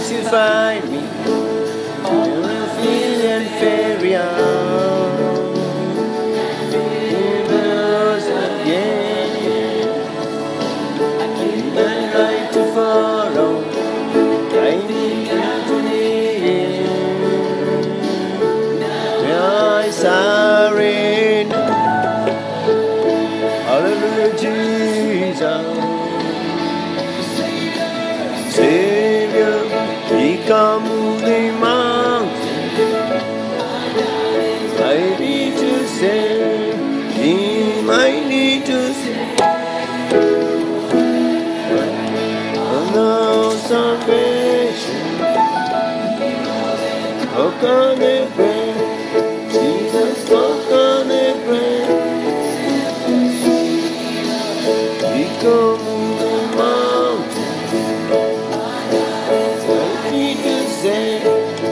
you find me, and I feel inferior. Because again, I like to follow. I need to need. I surrender. Hallelujah, Jesus. Savior, He come the mountain. I need to save Him. I need to save. No salvation. How can they pray? Jesus, how can they pray? He come the mountain. I need to save.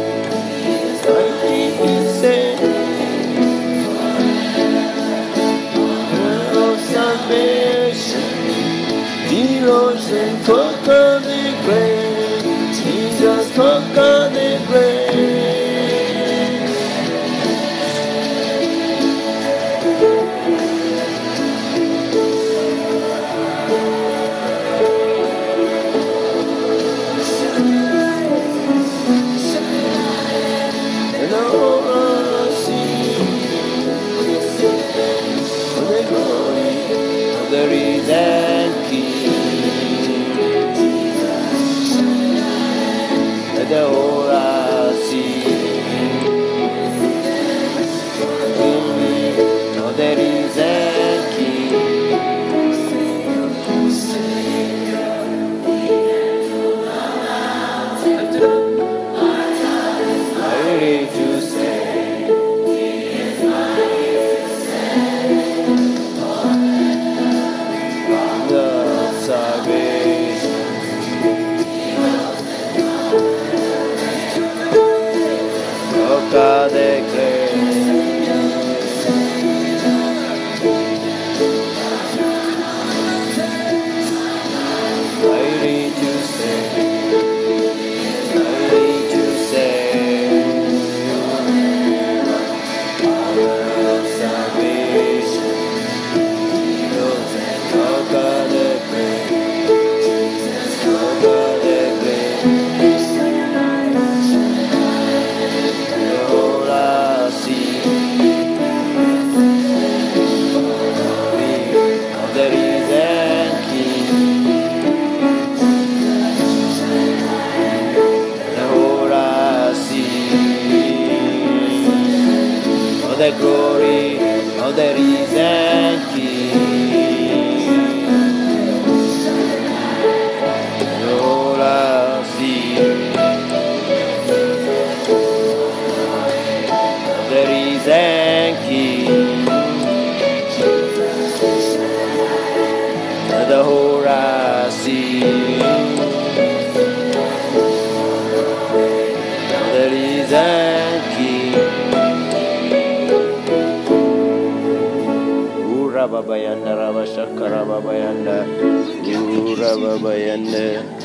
I need to save. No salvation. Heroes and conquer the grave. Jesus conquer the grave. And all I see the glory of the risen King. The whole I see of the risen King. I need to say, the salvation. Conquer the grave. I need to say, I need to say, salvation. Conquer the grave. Conquer the grave. All I see of the risen King. All I see of the glory of the risen King. All I see the risen King. The whole I see the risen King. Ura babayanda, Rabashakara babayanda, Ura babayanda.